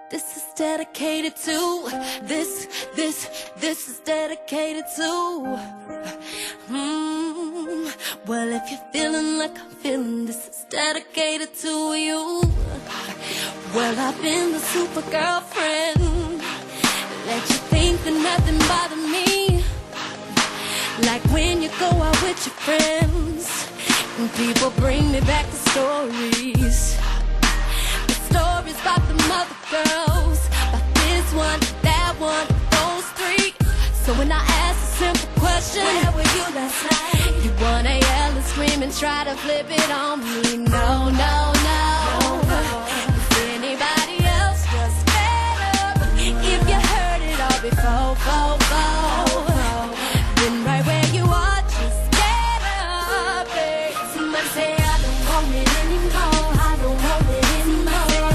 This is dedicated to this is dedicated to well, if you're feeling like I'm feeling, this is dedicated to you. Well, I've been the super girlfriend, let you think that nothing bothered me. Like when you go out with your friends and people bring me back the stories. Stories about the mother girls, about this one, that one, those three. So when I ask a simple question, where were you last night? You wanna yell and scream and try to flip it on me. No, no, no. If anybody else just get up, if you heard it all before, then right where you are, just get up, babe. Somebody say I don't want it anymore, I don't want it anymore.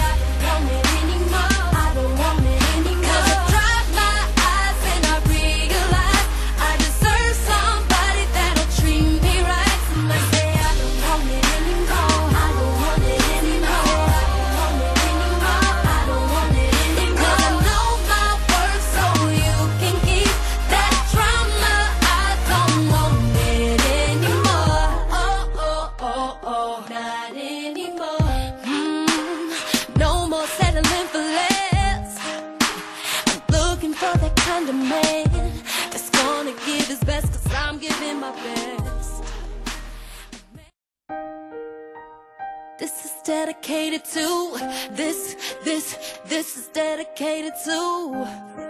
This is dedicated to this is dedicated to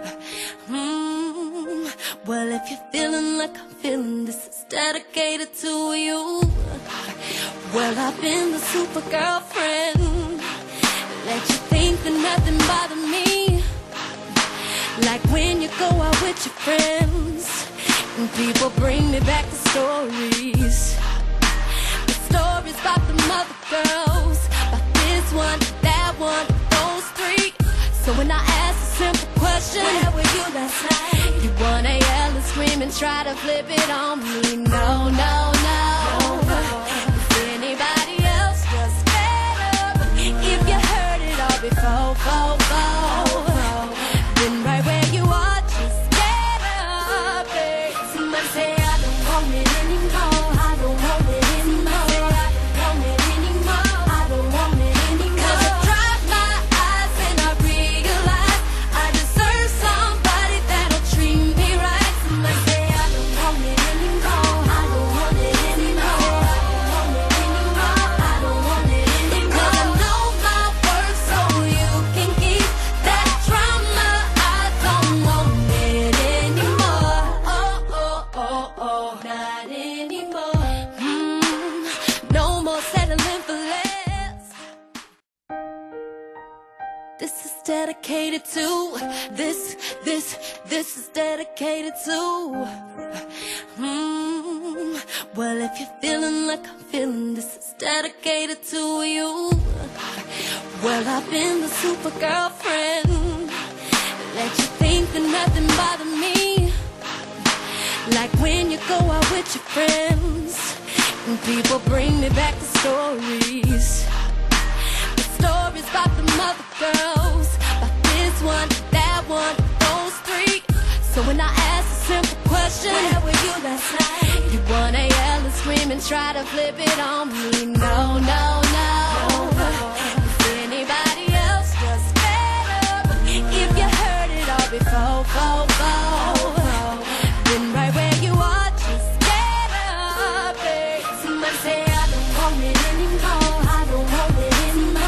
well, if you're feeling like I'm feeling, this is dedicated to you. Well, I've been the super girlfriend, let you think that nothing bothered me. Like when you go out with your friends and people bring me back the stories. Stories about the mother girls, about this one, that one, those three. So when I ask a simple question, where were you last night? You wanna yell and scream and try to flip it on me. No, no, no. If anybody else just get up, if you heard it all before, then right where you are, just get up, babe. Somebody say I don't want it anymore, I don't want it anymore. Dedicated to this is dedicated to well, if you're feeling like I'm feeling, this is dedicated to you. Well, I've been the super girlfriend, let you think that nothing bothered me. Like when you go out with your friends and people bring me back the stories. Stories about the mother girls, about this one, that one, those three. So when I ask a simple question, where were you last night? You wanna yell and scream and try to flip it on me. No, no, no. If anybody else just get up, if you heard it all before, then right where you are, just get up, babe. Somebody say I don't want it anymore, I don't want it anymore.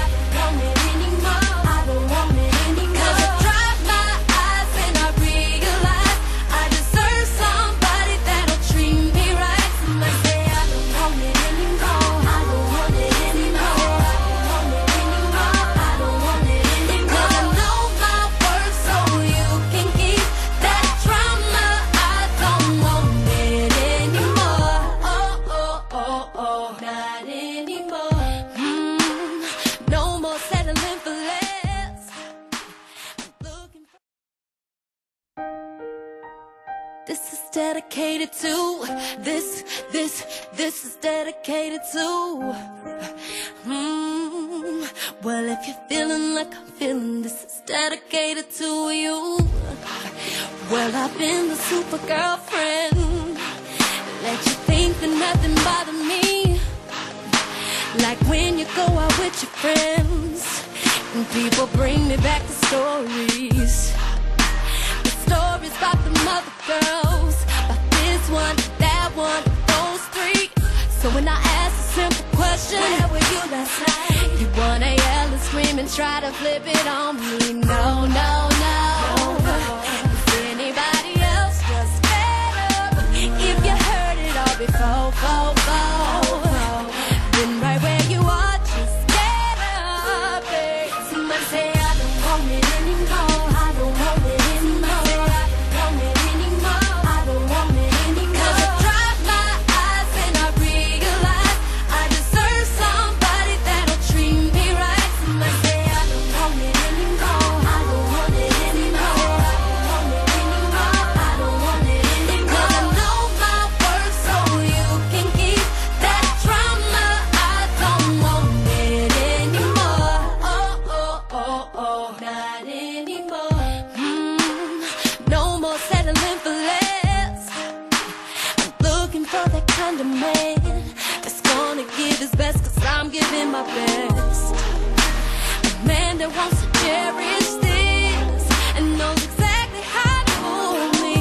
This is dedicated to this is dedicated to Well, if you're feeling like I'm feeling, this is dedicated to you. Well, I've been the super girlfriend. Let you think that nothing bothers me. Like when you go out with your friends and people bring me back the stories. The stories about the mother girls, about this one, that one, those three. So when I ask a simple question, where were you last night? You wanna yell and scream and try to flip it on me. No, no, no. If anybody else, just get up. If you heard it all before, then right where you are, just get up. Somebody say I don't want it anymore. I don't want it anymore. I don't want it anymore. I don't want it anymore. 'Cause I dry my eyes and I realize I deserve somebody that'll treat me right. Somebody say I don't want it anymore. I don't want it anymore. I don't want it anymore. I don't want it anymore. 'Cause I know my worth, so you can keep that drama. I don't want it anymore. Oh, oh, oh, oh, not anymore. No more settling for less. I'm looking for that kind of man that's gonna give his best, 'cause I'm giving my best. A man that wants to cherish this and knows exactly how to hold me.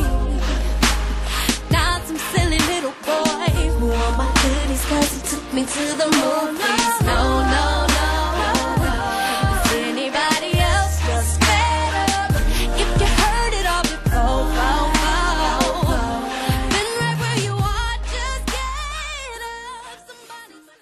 Not some silly little boy who want my goodies 'cause he took me to the movies. No,